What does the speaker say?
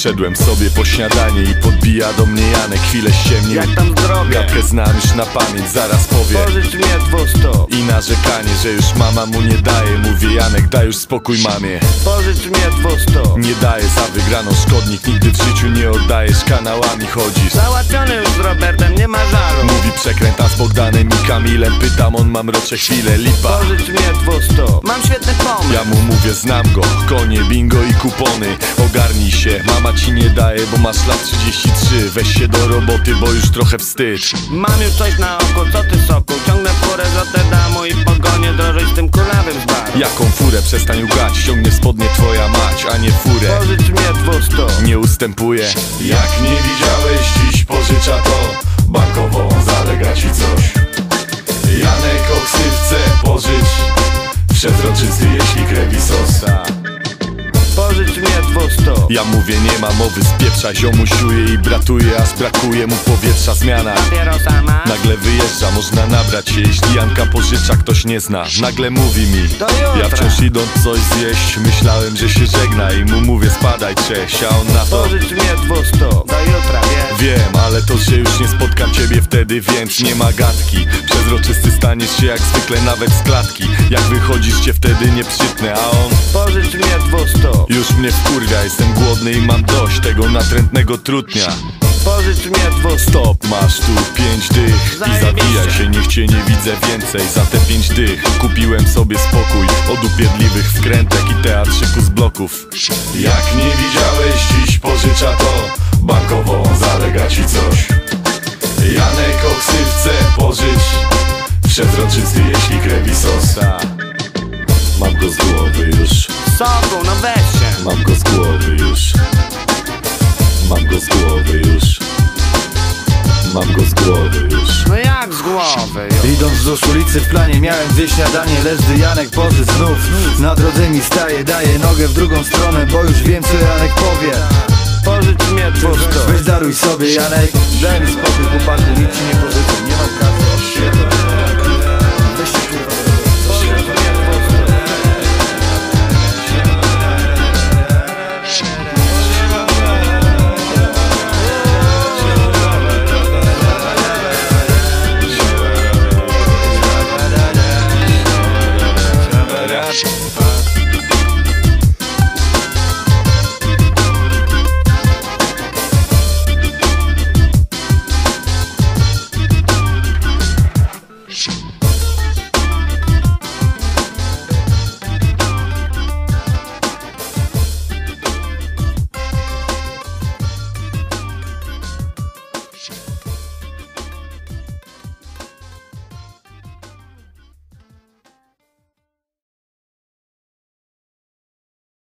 Zszedłem sobie po śniadanie i podbija do mnie Janek. Chwilę ściemnił, jak tam zdrowie? gadkę znam już na pamięć, zaraz powie. Pożycz mnie 200. I narzekanie, że już mama mu nie daje. Mówię: Janek, daj już spokój mamie. Pożycz mnie 200. Nie daje za wygraną, szkodnik. Nigdy w życiu nie oddajesz, kanałami chodzisz. Załatwiony już z Robertem, nie ma żalu. Mówi przekręta z Bogdanem i Kamilem. Pytam, on ma mrocze chwile, lipa. Pożycz mnie 200. Mam świetny pomysł. Ja mu mówię: znam go, konie, bingo i kupony. Ogarnij się, mama ci nie daje, bo masz lat 33. Weź się do roboty, bo już trochę wstyd. Mam już coś na oko, co ty soku? Ciągnę furę z Rotterdamu i pogonię drożej z tym kulawym z baru. Jaką furę? Przestań ugać, ściągnie spodnie twoja mać, a nie furę. Pożycz mnie 200. Nie ustępuje. Jak nie widziałeś, dziś pożycza to. Bankowo zalega ci coś. Janek o ksywce pożycz. Przezroczysty, jeśli krew i sos. Pożycz mnie 200. Ja mówię: nie ma mowy, spieprza, ziomusiuje i bratuje, aż brakuje mu powietrza. Zmiana. Papierosa masz? Nagle wyjeżdża, można nabrać się, jeśli Janka pożycza, ktoś nie zna. Nagle mówi mi: Do jutra. ja wciąż idąc coś zjeść, myślałem, że się żegna i mu mówię: spadaj, cześć. A on na to: Pożycz mnie 200. Do jutra, wiesz? wiem, ale to, że już nie spotkam ciebie wtedy, więc nie ma gadki. Przezroczysty staniesz się jak zwykle, nawet z klatki. Jak wychodzisz, cię wtedy nie przytnę, a on: Pożycz mnie 200. już mnie wkurwia, jestem głodny i mam dość tego natrętnego trutnia. Pożycz mnie 200. Stop, masz tu 5 dych i zawijaj się, niech cię nie widzę więcej. Za te 5 dych kupiłem sobie spokój od upierdliwych wkrętek i teatrzyku z bloków. Jak nie widziałeś, dziś pożycza to. Bankowo zalega ci coś. Janek o ksywce pożycz. Przezroczysty, jeśli krew i sos. Mam go z głowy już. Soku, no weź się. Mam go z głowy już. Mam go z głowy już. Mam go z głowy już. No jak z głowy już? Idąc wzdłuż ulicy w planie miałem gdzie śniadanie. Lecz gdy Janek pożycz znów na drodze mi staje. Daję nogę w drugą stronę, bo już wiem, co Janek powie. Pożycz mnie 200. Weź daruj sobie, Janek. Daj mi spokój, chłopaku, nic ci nie pożyczę. Nie mam kasy.